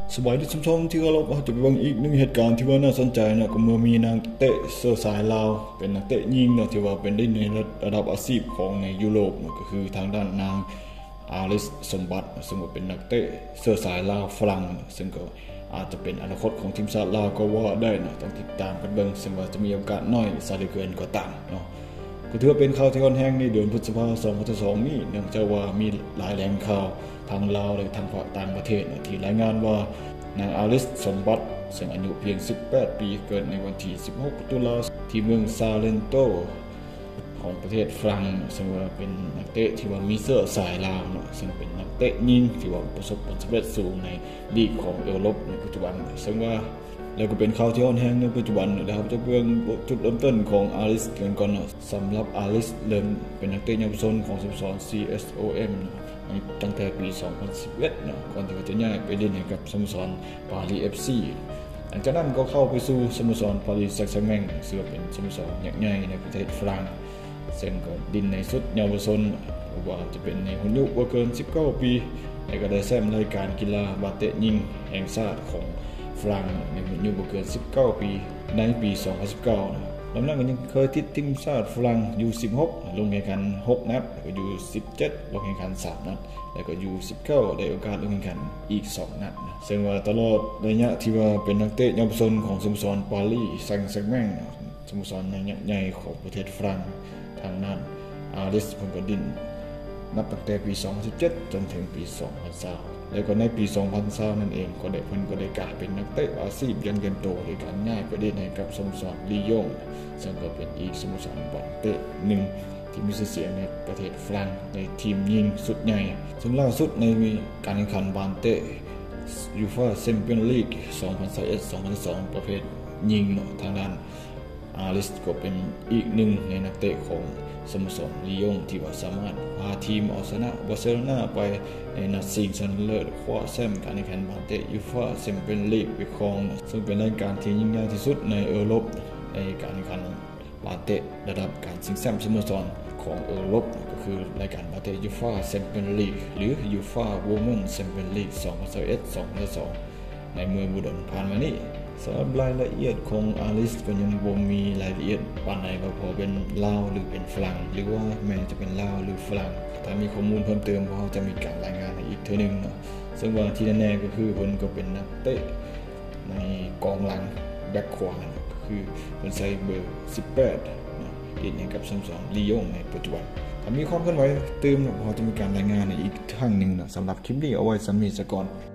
สบายที่ชมที่เราจะไปฟังอีกหนึ่งเหตุการณ์ที่ว่าน่าสนใจนะก็เมื่อมีนางเตะเสื้อสายลาวเป็นนักเตะยิงนะที่ว่าเป็นได้ในระดับอาชีพของในยุโรปก็คือทางด้านนางอาริสสมบัติซึ่งเป็นนักเตะเสื้อสายลาวฝรั่งซึ่งก็อาจจะเป็นอนาคตของทีมชาติลาวก็ว่าได้นะต้องติดตามกันเบิ่งซึ่งว่าจะมีโอกาสน้อยซะเหลือเกินก็ตามเนาะก็ถือว่าเป็นข่าวที่ค่อนข้างในเดือนพฤษภาคม2022นี้เนื่องจากว่ามีหลายแหล่งข่าวทางลาวและทางต่างประเทศที่รายงานว่านางอาริสสมบัติซึ่งอายุเพียง18ปีเกิดในวันที่16ตุลาคมที่เมืองซาเลนโตของประเทศฝรั่งซึ่งว่าเป็นนักเตะที่ว่ามีเสื้อสายลาวเนาะซึ่งเป็นนักเตะยิงที่ว่าประสบผลสำเร็จสูงในลีกของยุโรปในปัจจุบันซึ่งว่าแล้วก็เป็นข่าวที่อ่อนแรงในปัจจุบันนะครับจะเบื้องจุดเริ่มต้นของอาริสกันก่อนเนาะสำหรับอาริสเริ่มเป็นนักเตะเยาวชนของสโมสร CSOM ตั้งแต่ปี 2011 เนาะก่อนที่จะย้ายไปเล่นให้กับสโมสรปารีส FC หลังจากนั้นก็เข้าไปสู่สโมสรปารีสแซงต์แชร์แมงซึ่งเป็นสโมสรใหญ่ในประเทศฝรั่งซึ่งก็ดินในสุดเยาวชนว่าจะเป็นในอายุบ่เกิน19ปีและก็ได้แชมป์รายการกีฬาบาสเตะยิงแห่งชาติของฝรั่งในอายุบ่เกิน19ปีในปี 2019แล้วนั้นก็ยังเคยติดทีมชาติฝรั่งอยู่16ลงแข่งขัน6นัดแล้วก็อยู่17ลงแข่งขัน3นัดแล้วก็อยู่19ได้โอกาสลงแข่งขันอีก2นัดนะซึ่งว่าตลอดระยะที่ว่าเป็นนักเตะเยาวชนของสโมสรปารีสแซงต์แชร์แมงสโมสรใหญ่ของประเทศฝรั่งทางนั้นอาริสเพิ่นก็ดินนับตั้งแต่ปี 2017 จนถึงปี 2020แล้วก็ในปี 2020 นั่นเองก็ได้เพิ่นก็ได้กลายเป็นนักเตะอาชีพอย่างเต็มตัวโดยการย้ายไปเล่นให้กับสโมสรลียงซึ่งก็เป็นอีกสโมสรบอลเตะหนึ่งที่มีชื่อเสียงในประเทศฝรั่งในทีมยิงสุดใหญ่ซึ่งล่าสุดในการแข่งขันบอลเตะยูฟ่าแชมเปี้ยนส์ลีก 2021-2022 ประเภทยิงทางด้านอาริสก็เป็นอีกหนึ่งในนักเตะของสโมสรลียงที่ว่าสามารถพาทีมเอาชนะบาร์เซโลนาไปในนัดชิงชนะเลิศคว้าแชมป์การแข่งขันบอลเตะยูฟ่าแชมเปี้ยนส์ลีกไปครองซึ่งเป็นรายการที่ยิ่งใหญ่ที่สุดในยุโรปในการแข่งขันบอลเตะระดับการชิงแชมป์สโมสรของยุโรปก็คือรายการบอลเตะยูฟ่าแชมเปี้ยนส์ลีกหรือยูฟ่าวูแมนแชมเปี้ยนส์ลีก 2021-2022 ในเมืองบูดาเปสต์ผ่านมานี้สำหรับรายละเอียดของอาริสก็ยังบ่มีรายละเอียดปานใดว่าพอเป็นลาวหรือเป็นฝรั่งหรือว่าแม้จะเป็นลาวหรือฝรั่งถ้ามีข้อมูลเพิ่มเติมเขาจะมีการรายงานอีกเทื่อนึงเนาะซึ่งว่าที่แน่ๆก็คือเพิ่นก็เป็นนักเตะในกองหลังแบ็คขวาก็คือเพิ่นใส่เบอร์18เนาะเล่นให้กับสโมสรลียงในปัจจุบันถ้ามีความเคลื่อนไหวเติมเขาจะมีการรายงานอีกครั้งนึงนะสำหรับคลิปนี้เอาไว้สำหรับก่อน